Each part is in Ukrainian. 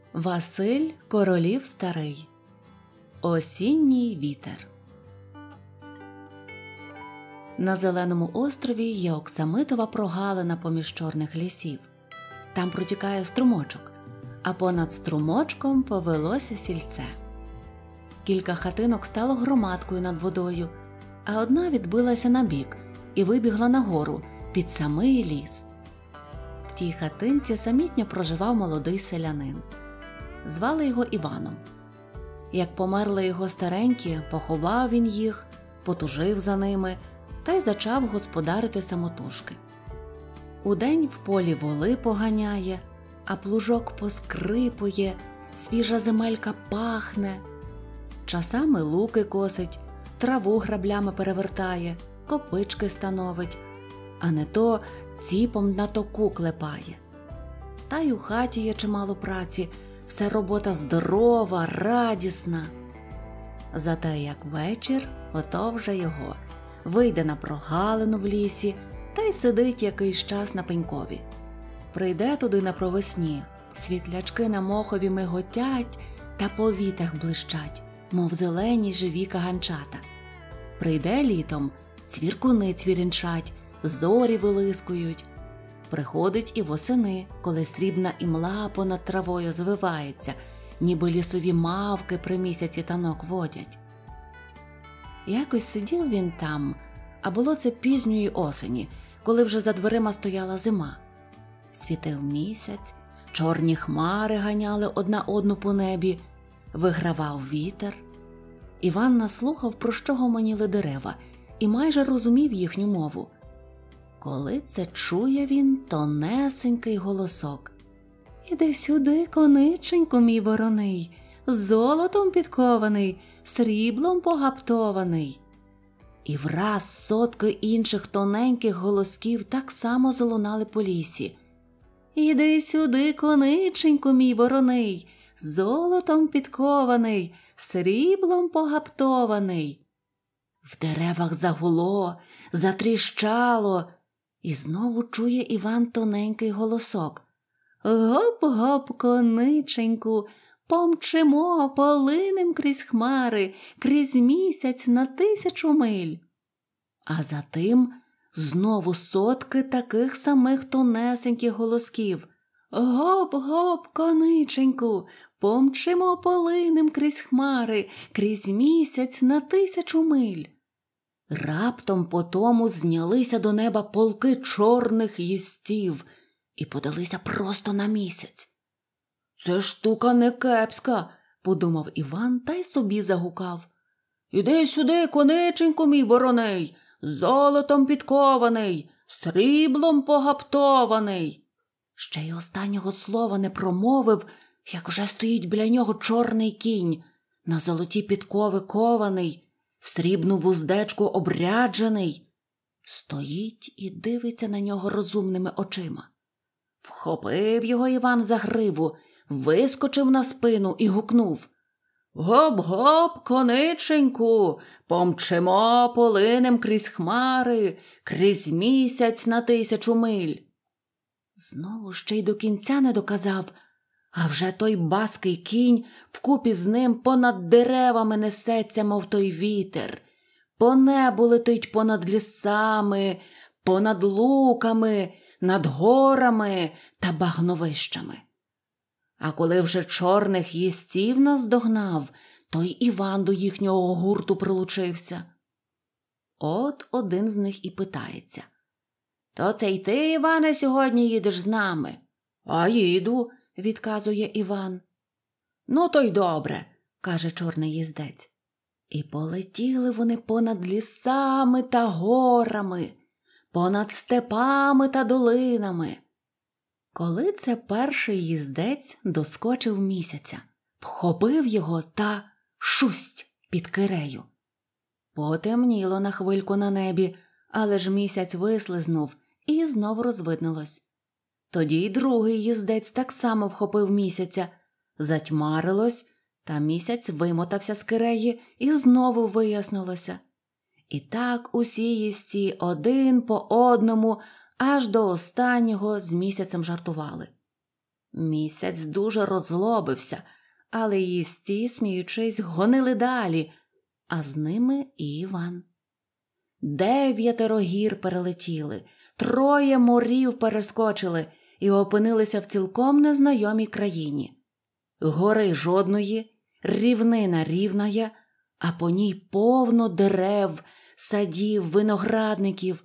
Василь Королів Старий. Осінній вітер. На Зеленому острові є оксамитова прогалина поміж чорних лісів. Там протікає струмочок, а понад струмочком повелося сільце. Кілька хатинок стало громадкою над водою, а одна відбилася набік і вибігла нагору під самий ліс. В тій хатинці самітньо проживав молодий селянин. Звали його Іваном. Як померли його старенькі, поховав він їх, потужив за ними та й зачав господарити самотужки. Удень в полі воли поганяє, а плужок поскрипує, свіжа земелька пахне. Часами луки косить, траву граблями перевертає, копички становить, а не то ціпом на току клепає. Та й у хаті є чимало праці, вся робота здорова, радісна. Зате як вечір, ото вже його. Вийде на прогалину в лісі та й сидить якийсь час на пенькові. Прийде туди на провесні, світлячки на мохові миготять та по вітах блищать, мов зелені живі каганчата. Прийде літом, цвіркуни цвірінчать, зорі вилискують. Приходить і восени, коли срібна імла понад травою звивається, ніби лісові мавки при місяці танок водять. Якось сидів він там, а було це пізньої осені, коли вже за дверима стояла зима. Світив місяць, чорні хмари ганяли одна одну по небі, вигравав вітер. Іван наслухав, про що гомоніли дерева, і майже розумів їхню мову. Коли це чує він тонесенький голосок: «Іди сюди, кониченьку мій вороний, золотом підкований, сріблом погаптований». І враз сотки інших тоненьких голосків так само залунали по лісі: «Іди сюди, кониченьку мій вороний, золотом підкований, сріблом погаптований». В деревах загуло, затріщало, і знову чує Іван тоненький голосок: «Гоп-гоп, кониченьку, помчимо, полинем крізь хмари, крізь місяць на 1000 миль». А за тим знову сотки таких самих тонесеньких голосків: «Гоп-гоп, кониченьку, помчимо, полинем крізь хмари, крізь місяць на 1000 миль». Раптом по тому знялися до неба полки чорних їстів і подалися просто на місяць. «Це штука не кепська», – подумав Іван та й собі загукав: «Іди сюди, кониченьку мій вороний, золотом підкований, сріблом погаптований». Ще й останнього слова не промовив, як вже стоїть біля нього чорний кінь, на золоті підкови кований, в срібну вуздечку обряджений. Стоїть і дивиться на нього розумними очима. Вхопив його Іван за гриву, вискочив на спину і гукнув: «Гоп-гоп, кониченьку, помчимо, полинем крізь хмари, крізь місяць на 1000 миль». Знову ще й до кінця не доказав, а вже той баский кінь вкупі з ним понад деревами несеться, мов той вітер, по небу летить понад лісами, понад луками, над горами та багновищами. А коли вже чорних їстів наздогнав, то й Іван до їхнього гурту прилучився. От один з них і питається: «То це й ти, Іване, сьогодні їдеш з нами?» «А їду», – відказує Іван. «Ну, то й добре», – каже чорний їздець. І полетіли вони понад лісами та горами, понад степами та долинами. Коли це перший їздець доскочив місяця, вхопив його та шусть під кирею. Потемніло на хвильку на небі, але ж місяць вислизнув і знов розвиднилось. Тоді й другий їздець так само вхопив місяця, затьмарилось, та місяць вимотався з киреї і знову вияснилося. І так усі їстці один по одному аж до останнього з місяцем жартували. Місяць дуже розлобився, але їсті, сміючись, гонили далі, а з ними і Іван. 9 гір перелетіли, 3 морів перескочили і опинилися в цілком незнайомій країні. Гори жодної, рівнина рівная, а по ній повно дерев, садів, виноградників.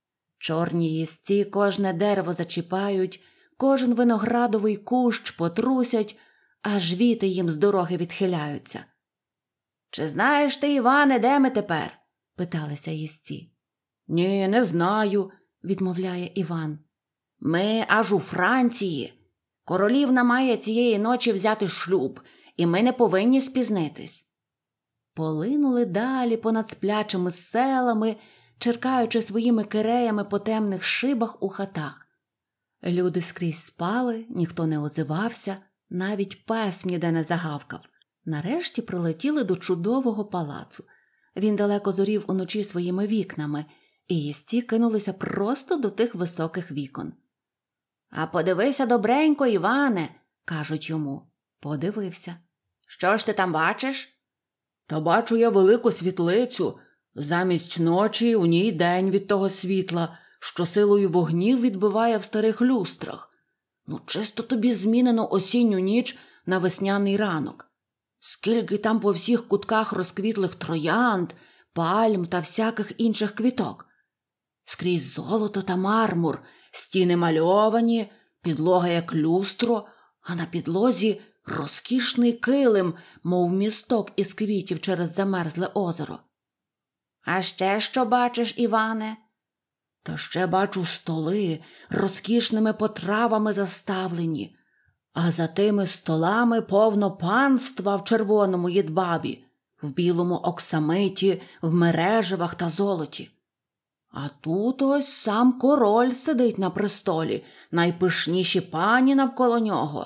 Чорні їсті кожне дерево зачіпають, кожен виноградовий кущ потрусять, аж віти їм з дороги відхиляються. «Чи знаєш ти, Іване, де ми тепер?» – питалися їсті. «Ні, не знаю», – відмовляє Іван. «Ми аж у Франції. Королівна має цієї ночі взяти шлюб, і ми не повинні спізнитись». Полинули далі понад сплячими селами, черкаючи своїми киреями по темних шибах у хатах. Люди скрізь спали, ніхто не озивався, навіть пес ніде не загавкав. Нарешті прилетіли до чудового палацу. Він далеко зорів уночі своїми вікнами, і їсті кинулися просто до тих високих вікон. «А подивися добренько, Іване», – кажуть йому. Подивився. «Що ж ти там бачиш?» «Та бачу я велику світлицю. Замість ночі у ній день від того світла, що силою вогнів відбиває в старих люстрах. Чисто тобі змінено осінню ніч на весняний ранок. Скільки там по всіх кутках розквітлих троянд, пальм та всяких інших квіток. Скрізь золото та мармур, стіни мальовані, підлога як люстро, а на підлозі розкішний килим, мов місток із квітів через замерзле озеро». «А ще що бачиш, Іване?» «Та ще бачу столи, розкішними потравами заставлені, а за тими столами повно панства в червоному єдбабі, в білому оксамиті, в мереживах та золоті. А тут ось сам король сидить на престолі, найпишніші пані навколо нього.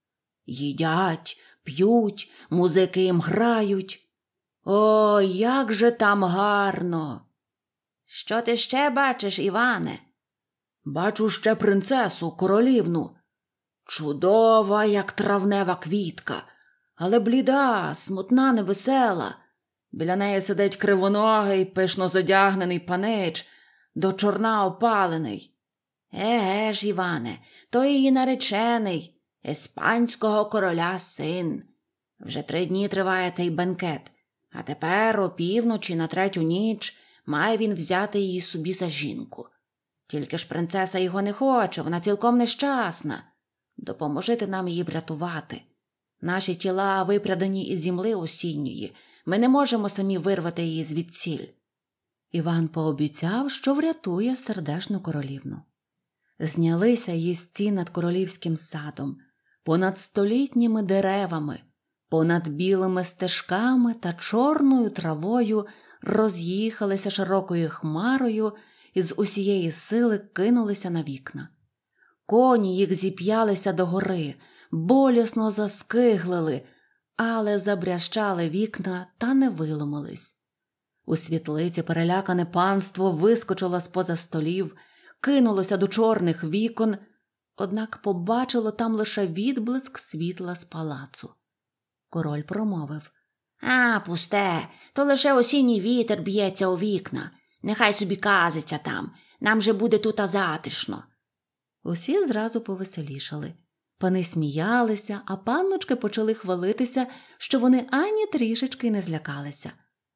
Їдять, п'ють, музики їм грають. О, як же там гарно!» «Що ти ще бачиш, Іване?» «Бачу ще принцесу, королівну. Чудова, як травнева квітка, але бліда, смутна, невесела. Біля неї сидить кривоногий, пишно зодягнений панич, до чорна опалений». «Еге ж, Іване, то її наречений, іспанського короля син. Вже 3 дні триває цей бенкет, а тепер опівночі на 3-ю ніч має він взяти її собі за жінку. Тільки ж принцеса його не хоче, вона цілком нещасна. Допоможете нам її врятувати. Наші тіла випрядані із земли осінньої, ми не можемо самі вирвати її звідсіль». Іван пообіцяв, що врятує сердешну королівну. Знялися їсті над королівським садом, понад столітніми деревами, понад білими стежками та чорною травою роз'їхалися широкою хмарою і з усієї сили кинулися на вікна. Коні їх зіп'ялися догори, болісно заскиглили, але забрящали вікна та не виломились. У світлиці перелякане панство вискочило з-поза столів, кинулося до чорних вікон, однак побачило там лише відблиск світла з палацу. Король промовив: «А, пусте, то лише осінній вітер б'ється у вікна. Нехай собі казиться там, нам же буде тут затишно». Усі зразу повеселішали. Пани сміялися, а панночки почали хвалитися, що вони ані трішечки не злякалися.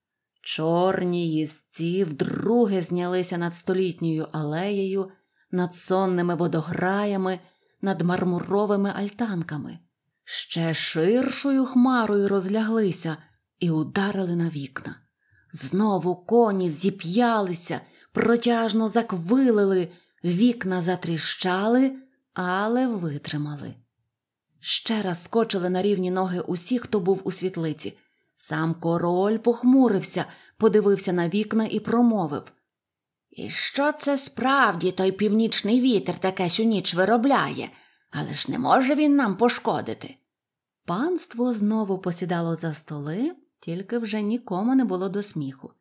Чорні їзці вдруге знялися над столітньою алеєю, над сонними водограями, над мармуровими альтанками. Ще ширшою хмарою розляглися і ударили на вікна. Знову коні зіп'ялися, протяжно заквилили, вікна затріщали, але витримали. Ще раз скочили на рівні ноги усі, хто був у світлиці. Сам король похмурився, подивився на вікна і промовив: «І що це справді той північний вітер таке сю ніч виробляє? Але ж не може він нам пошкодити». Панство знову посідало за столи, тільки вже нікому не було до сміху.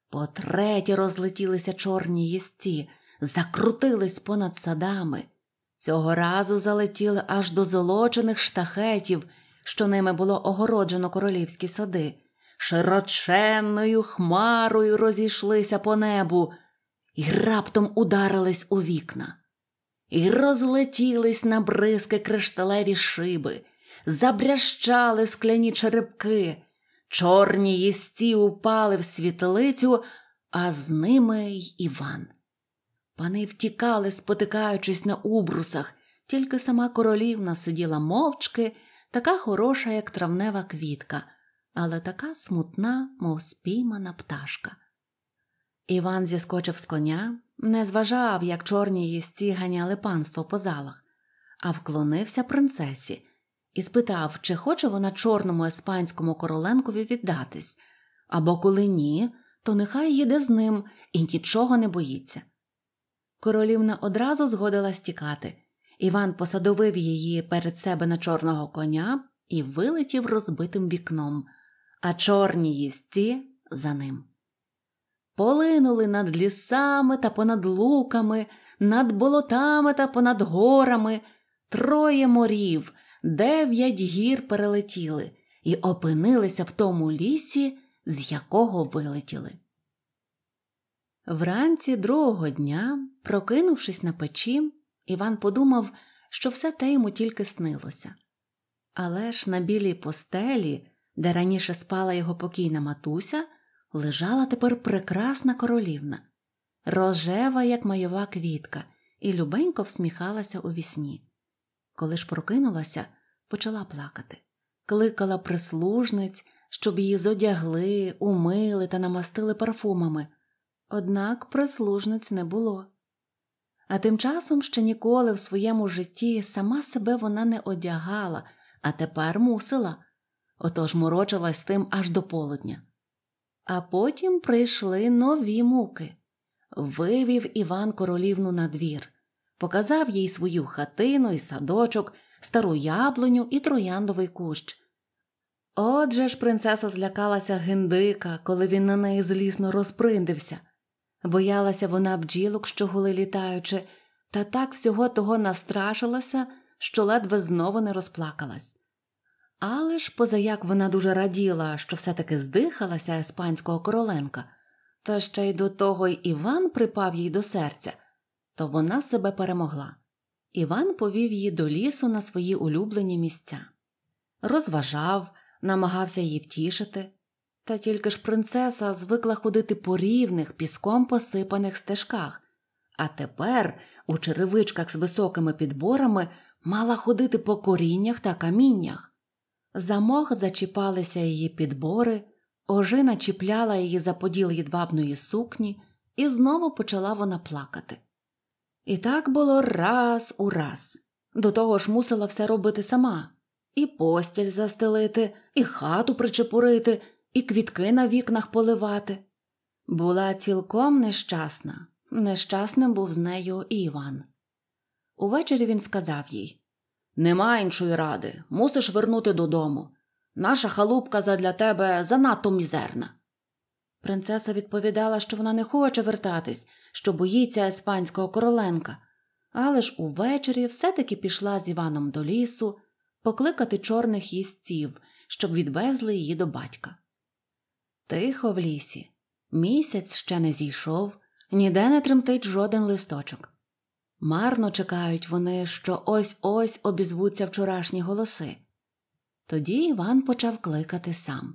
По-третє розлетілися чорні їзці, закрутились понад садами. Цього разу залетіли аж до золочених штахетів, що ними було огороджено королівські сади. Широченною хмарою розійшлися по небу і раптом ударились у вікна. І розлетілись на бризки кришталеві шиби, забрящали скляні черепки, чорні їстці упали в світлицю, а з ними й Іван. Пани втікали, спотикаючись на убрусах, тільки сама королівна сиділа мовчки, така хороша, як травнева квітка, але така смутна, мов спіймана пташка. Іван зіскочив з коня, не зважав, як чорні їстці ганяли панство по залах, а вклонився принцесі і спитав, чи хоче вона чорному еспанському короленкові віддатись, або коли ні, то нехай їде з ним і нічого не боїться. Королівна одразу згодилась тікати. Іван посадовив її перед себе на чорного коня і вилетів розбитим вікном, а чорні їстці за ним. Полинули над лісами та понад луками, над болотами та понад горами, 3 морів, 9 гір перелетіли і опинилися в тому лісі, з якого вилетіли. Вранці другого дня, прокинувшись на печі, Іван подумав, що все те йому тільки снилося. Але ж на білій постелі, де раніше спала його покійна матуся, лежала тепер прекрасна королівна, рожева, як майова квітка, і любенько всміхалася у вісні. Коли ж прокинулася, почала плакати. Кликала прислужниць, щоб її зодягли, умили та намастили парфумами. Однак прислужниць не було. А тим часом ще ніколи в своєму житті сама себе вона не одягала, а тепер мусила. Отож морочилась тим аж до полудня. А потім прийшли нові муки. Вивів Іван королівну на двір, показав їй свою хатину і садочок, стару яблуню і трояндовий кущ. Отже ж принцеса злякалася гиндика, коли він на неї злісно розприндився. Боялася вона бджілок, що гули літаючи, та так всього того настрашилася, що ледве знову не розплакалась. Але ж позаяк вона дуже раділа, що все-таки здихалася еспанського короленка, та ще й до того й Іван припав їй до серця, то вона себе перемогла. Іван повів її до лісу на свої улюблені місця. Розважав, намагався її втішити. Та тільки ж принцеса звикла ходити по рівних, піском посипаних стежках, а тепер у черевичках з високими підборами мала ходити по коріннях та каміннях. За мох зачіпалися її підбори, ожина чіпляла її за поділ їдвабної сукні, і знову почала вона плакати. І так було раз у раз. До того ж мусила все робити сама. І постіль застелити, і хату причепурити, і квітки на вікнах поливати. Була цілком нещасна. Нещасним був з нею і Іван. Увечері він сказав їй: «Нема іншої ради, мусиш вернути додому. Наша халупка задля тебе занадто мізерна». Принцеса відповідала, що вона не хоче вертатись, що боїться еспанського короленка. Але ж увечері все-таки пішла з Іваном до лісу покликати чорних їстців, щоб відвезли її до батька. Тихо в лісі. Місяць ще не зійшов, ніде не тремтить жоден листочок. Марно чекають вони, що ось-ось обізвуться вчорашні голоси. Тоді Іван почав кликати сам.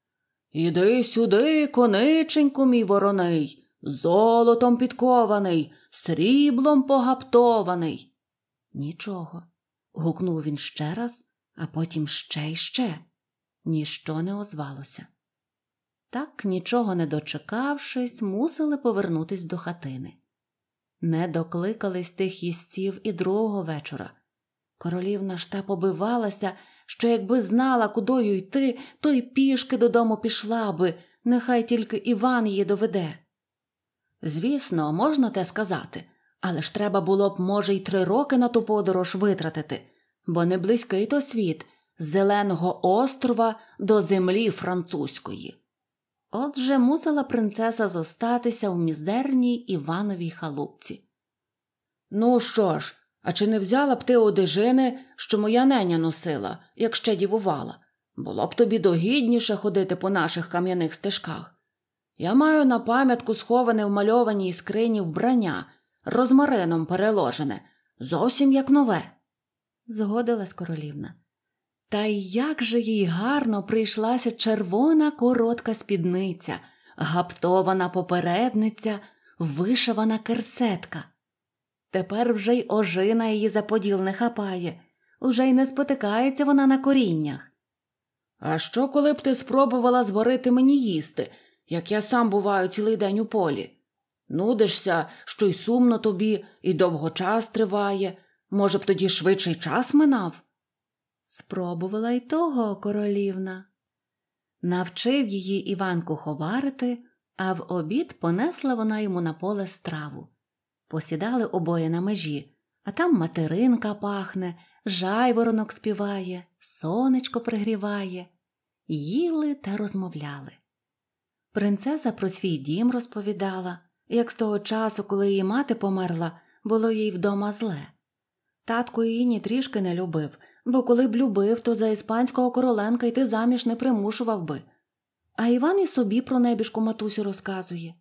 «Іди сюди, кониченьку мій вороний, золотом підкований, сріблом погаптований». Нічого. Гукнув він ще раз, а потім ще й ще. Ніщо не озвалося. Так, нічого не дочекавшись, мусили повернутись до хатини. Не докликались тих їстців і другого вечора. Королівна ж та побивалася, що якби знала, кудою йти, то й пішки додому пішла би, нехай тільки Іван її доведе. Звісно, можна те сказати, але ж треба було б, може, й 3 роки на ту подорож витратити, бо не близький то світ, з Зеленого острова до землі французької. Отже, мусила принцеса зостатися в мізерній Івановій халупці. «Ну що ж, А чи не взяла б ти одежини, що моя неня носила, як ще дівувала? Було б тобі догідніше ходити по наших кам'яних стежках. Я маю на пам'ятку сховане в мальованій скрині вбрання, розмарином переложене, зовсім як нове. Згодилась королівна. Та й як же їй гарно прийшлася червона коротка спідниця, гаптована попередниця, вишивана керсетка. Тепер вже й ожина її за поділ не хапає, уже й не спотикається вона на коріннях. А що, коли б ти спробувала зварити мені їсти, як я сам буваю цілий день у полі? Нудишся, що й сумно тобі, і довго час триває. Може б тоді швидший час минав? Спробувала й того, королівна. Навчив її Іван куховарити, а в обід понесла вона йому на поле страву. Посідали обоє на межі, а там материнка пахне, жайворонок співає, сонечко пригріває. Їли та розмовляли. Принцеса про свій дім розповідала, як з того часу, коли її мати померла, було їй вдома зле. Татко її ні трішки не любив, бо коли б любив, то за іспанського короленка йти заміж не примушував би. А Іван і собі про небіжку матусю розказує.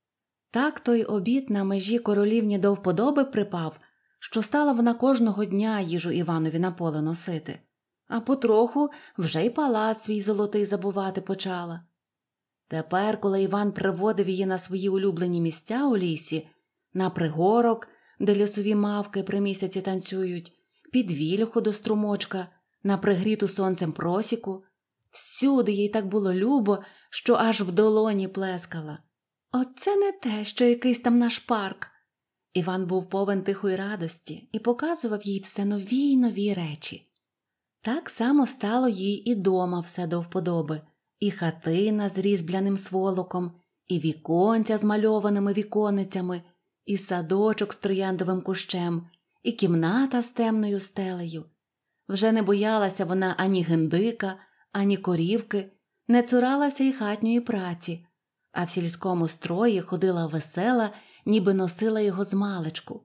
Так той обід на межі королівні до вподоби припав, що стала вона кожного дня їжу Іванові на поле носити, а потроху вже й палац свій золотий забувати почала. Тепер, коли Іван приводив її на свої улюблені місця у лісі, на пригорок, де лісові мавки при місяці танцюють, під вільху до струмочка, на пригріту сонцем просіку, всюди їй так було любо, що аж в долоні плескала. Оце не те, що якийсь там наш парк. Іван був повен тихої радості і показував їй все нові й нові речі. Так само стало їй і дома все до вподоби. І хатина з різьбляним сволоком, і віконця з мальованими віконицями, і садочок з трояндовим кущем, і кімната з темною стелею. Вже не боялася вона ані гиндика, ані корівки, не цуралася й хатньої праці, а в сільському строї ходила весела, ніби носила його змалечку.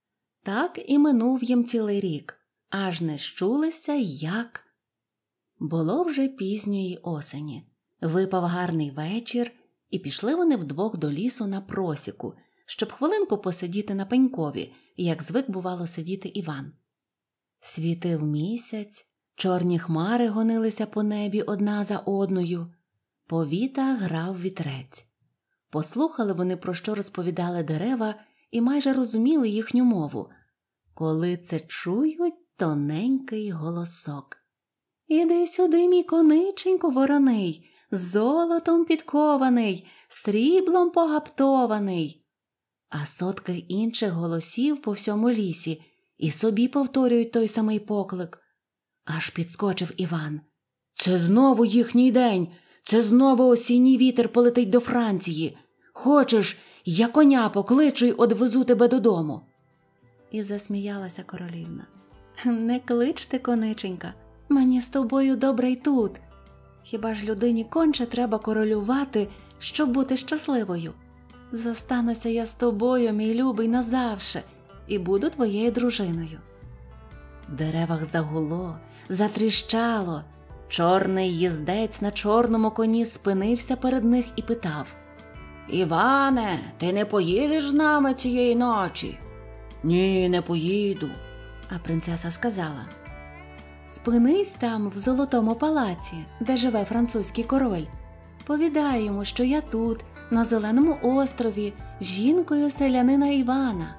Так і минув їм цілий рік, аж не щулися, як... Було вже пізньої осені. Випав гарний вечір, і пішли вони вдвох до лісу на просіку, щоб хвилинку посидіти на пенькові, як звик бувало сидіти Іван. Світив місяць, чорні хмари гонилися по небі одна за одною, по вітах грав вітрець. Послухали вони, про що розповідали дерева, і майже розуміли їхню мову, коли це чують тоненький голосок. «Іди сюди, мій кониченьку вороний, золотом підкований, сріблом погаптований». А сотки інших голосів по всьому лісі і собі повторюють той самий поклик. Аж підскочив Іван. «Це знову їхній день, це знову осінній вітер полетить до Франції. Хочеш, я коня покличу й одвезу тебе додому». І засміялася королівна. «Не кличте, кониченька. Мені з тобою добре й тут. Хіба ж людині конче треба королювати, щоб бути щасливою? Зостануся я з тобою, мій любий, назавше, і буду твоєю дружиною». В деревах загуло, затріщало. Чорний їздець на чорному коні спинився перед них і питав: «Іване, ти не поїдеш з нами цієї ночі?» «Ні, не поїду». А принцеса сказала: «Спинись там, в золотому палаці, де живе французький король. Повідай йому, що я тут, на Зеленому острові, жінкою селянина Івана».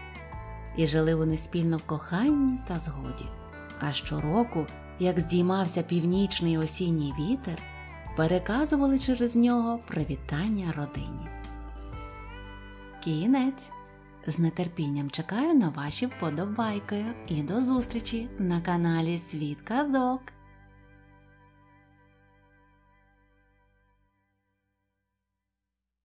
І жили вони спільно в коханні та згоді. А щороку, як здіймався північний осінній вітер, переказували через нього привітання родині. Кінець. З нетерпінням чекаю на ваші вподобайки і до зустрічі на каналі Світ казок.